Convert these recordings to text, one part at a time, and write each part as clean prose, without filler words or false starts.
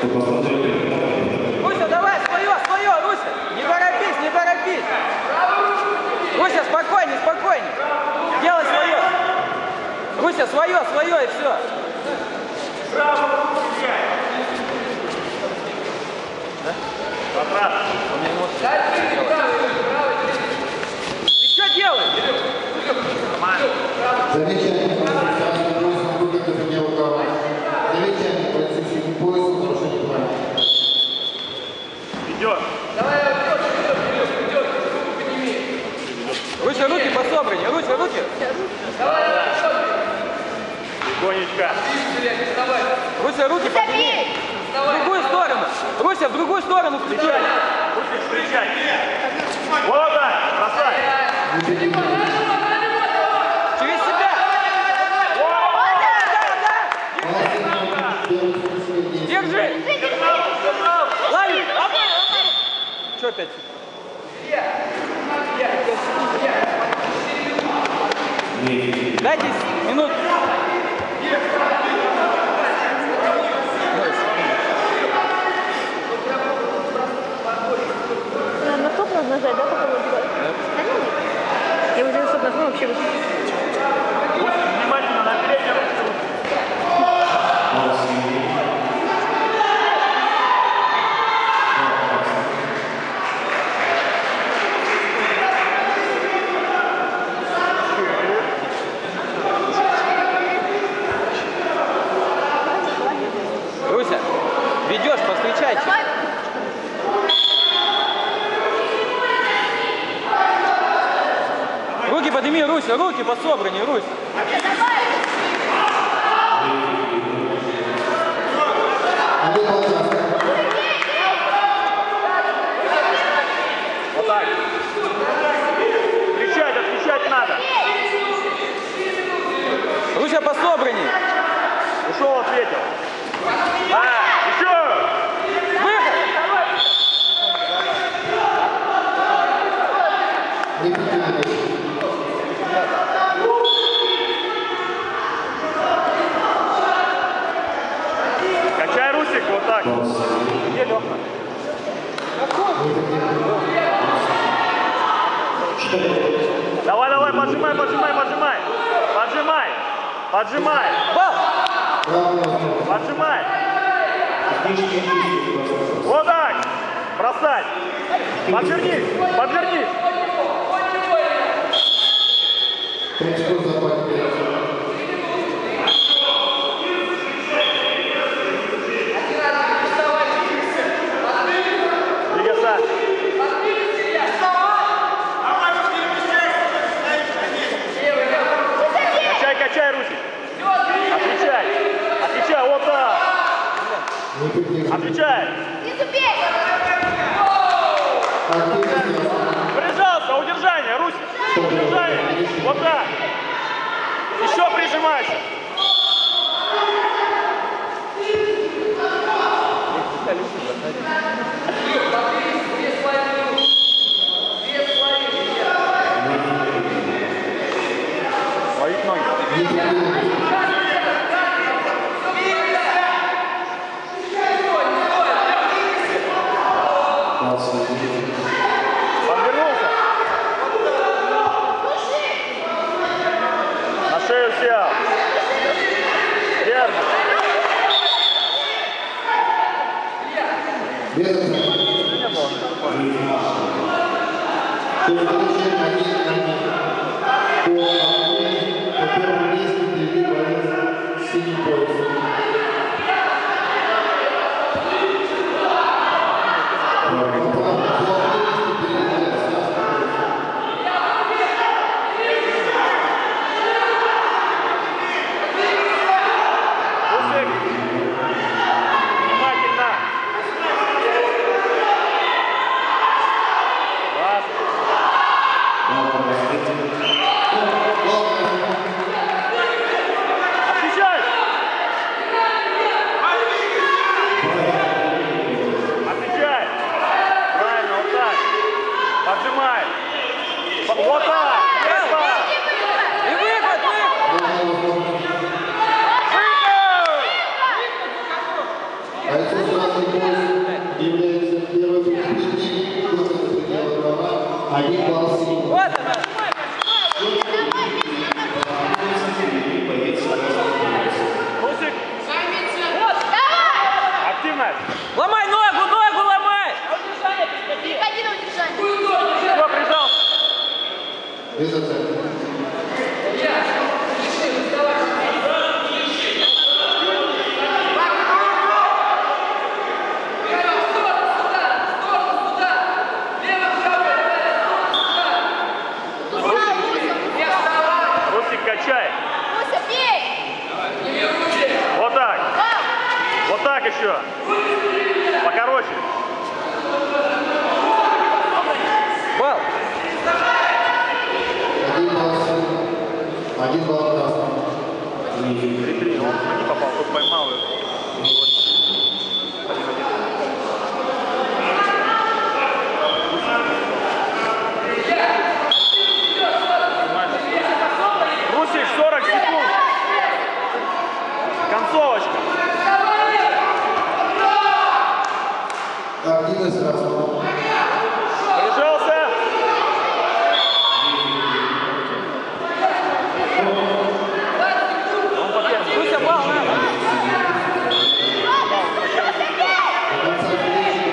Руся, давай, свое, Руся! Не торопись, не торопись! Руся, спокойней, спокойней! Делай свое! Руся, свое и все! Да? Ты что делаешь? Замечание полицейским поясом, выгодно поднял рукава. Замечание полицейским поясом, нарушение плана. Идет. Давай, идет, руку подними. Руся, руки пособраннее, Руся, руки! Давай, Тихонечко. Руся, руки подними! В другую сторону! Руся, в другую сторону включай! Руки встречай. Вот так, бросай. Через себя! Держи! Лови! Что опять? Дайте минут. На стоп надо нажать, да, пока будет? Я уже на стоп нажму, вообще будет. Внимательно на переднюю руку. Руся, ведешь, повстречайте. Руки подними, Руся, руки пособраннее, Русь. Вот так. Кричать, отвечать надо. Руся пособраннее. Ушел, ответил. Еще! Выход! Качай Русик, вот так. Где Леха? Давай, давай, поджимай, поджимай, поджимай. Поджимай. Поджимай. Бал! Поджимай. Вот так. Бросать. Подвернись. Подвернись. Двигаться. Качай, качай, Русик. Отвечай. Отвечай, вот так. Отвечай. Прижался, удержание, Русик. Удержание. Вот так. Еще прижимайся. Ловить ноги. Подвернулся. На шею сел. Держи. Не Внимательно. Раз. Бойцу красный пояс является первым предупреждением, выход за пределы права, 1 балл синий. Вот она. Русик, активность. Ломай ногу ломай! Переходи на удержание. Все, прижался. Без оценки. Русик, качай. Руся, бей! Вот так. Вот так еще. Покороче. Бал. 1 балл синий. 1 балл красный. 3-3. Он не попал, тут поймал его. Русик, 40 секунд. Концовочка. Активность красного. Прижался. Он поддерживает. Руся, бал надо. До конца встречи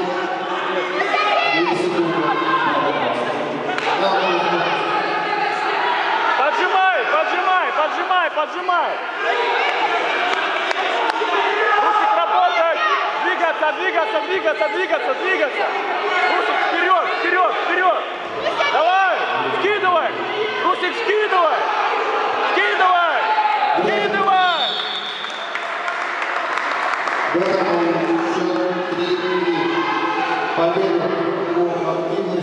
22 секунды. Да, можно. Поджимай, поджимай, поджимай, поджимай. Русик, работать. Двигаться, двигаться, двигаться, двигаться, двигаться. Русик, вперед, вперед, вперед. Давай, скидывай. Русик, скидывай. Скидывай. Скидывай. В этом счет 3-3. Победа по активности.